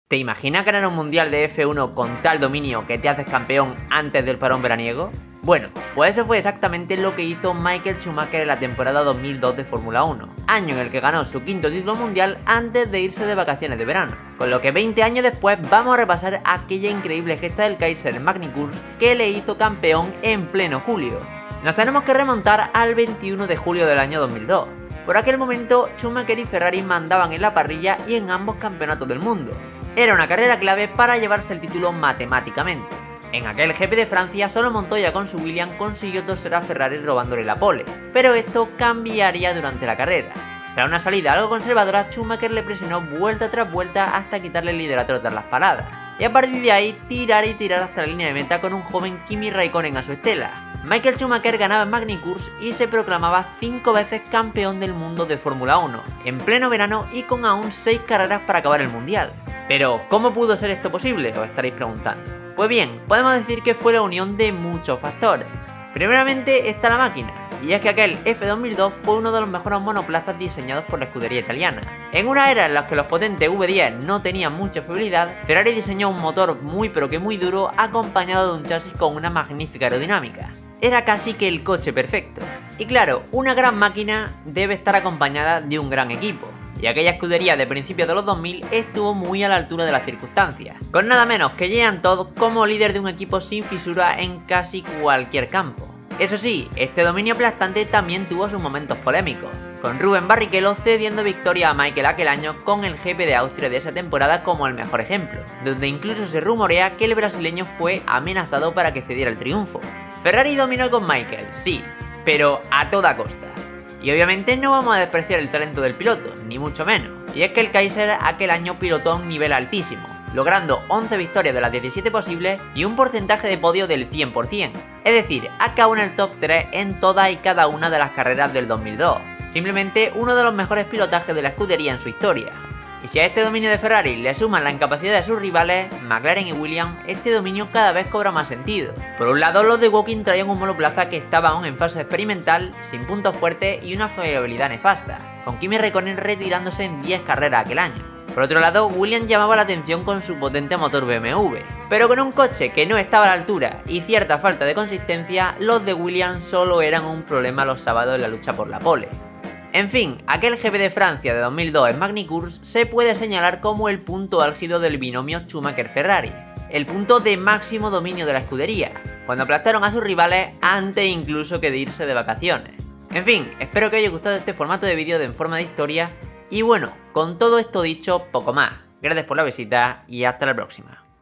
¿Te imaginas ganar un mundial de F1 con tal dominio que te haces campeón antes del parón veraniego? Bueno, pues eso fue exactamente lo que hizo Michael Schumacher en la temporada 2002 de Fórmula 1, año en el que ganó su quinto título mundial antes de irse de vacaciones de verano. Con lo que 20 años después vamos a repasar aquella increíble gesta del Kaiser Magny-Cours que le hizo campeón en pleno julio. Nos tenemos que remontar al 21 de julio del año 2002. Por aquel momento, Schumacher y Ferrari mandaban en la parrilla y en ambos campeonatos del mundo. Era una carrera clave para llevarse el título matemáticamente. En aquel GP de Francia, solo Montoya con su Williams consiguió torcer a Ferrari robándole la pole, pero esto cambiaría durante la carrera. Tras una salida algo conservadora, Schumacher le presionó vuelta tras vuelta hasta quitarle el liderato tras las paradas, y a partir de ahí tirar hasta la línea de meta con un joven Kimi Raikkonen a su estela. Michael Schumacher ganaba en Magny-Cours y se proclamaba 5 veces campeón del mundo de Fórmula 1, en pleno verano y con aún 6 carreras para acabar el mundial. Pero, ¿cómo pudo ser esto posible? Os estaréis preguntando. Pues bien, podemos decir que fue la unión de muchos factores. Primeramente está la máquina, y es que aquel F2002 fue uno de los mejores monoplazas diseñados por la escudería italiana. En una era en la que los potentes V10 no tenían mucha fiabilidad, Ferrari diseñó un motor muy duro acompañado de un chasis con una magnífica aerodinámica. Era casi que el coche perfecto. Y claro, una gran máquina debe estar acompañada de un gran equipo. Y aquella escudería de principios de los 2000 estuvo muy a la altura de las circunstancias, con nada menos que Jean Todt como líder de un equipo sin fisura en casi cualquier campo. Eso sí, este dominio aplastante también tuvo sus momentos polémicos, con Rubén Barrichello cediendo victoria a Michael aquel año con el GP de Austria de esa temporada como el mejor ejemplo, donde incluso se rumorea que el brasileño fue amenazado para que cediera el triunfo. Ferrari dominó con Michael, sí, pero a toda costa. Y obviamente no vamos a despreciar el talento del piloto, ni mucho menos. Y es que el Kaiser aquel año pilotó a un nivel altísimo, logrando 11 victorias de las 17 posibles y un porcentaje de podio del 100%. Es decir, acabó en el top 3 en todas y cada una de las carreras del 2002. Simplemente uno de los mejores pilotajes de la escudería en su historia. Y si a este dominio de Ferrari le suman la incapacidad de sus rivales, McLaren y Williams, este dominio cada vez cobra más sentido. Por un lado, los de Woking traían un monoplaza que estaba aún en fase experimental, sin puntos fuertes y una fiabilidad nefasta, con Kimi Raikkonen retirándose en 10 carreras aquel año. Por otro lado, Williams llamaba la atención con su potente motor BMW, pero con un coche que no estaba a la altura y cierta falta de consistencia, los de Williams solo eran un problema los sábados en la lucha por la pole. En fin, aquel GP de Francia de 2002 en Magny-Cours se puede señalar como el punto álgido del binomio Schumacher-Ferrari, el punto de máximo dominio de la escudería, cuando aplastaron a sus rivales antes incluso que de irse de vacaciones. En fin, espero que os haya gustado este formato de vídeo de En Forma de Historia, y bueno, con todo esto dicho, poco más. Gracias por la visita y hasta la próxima.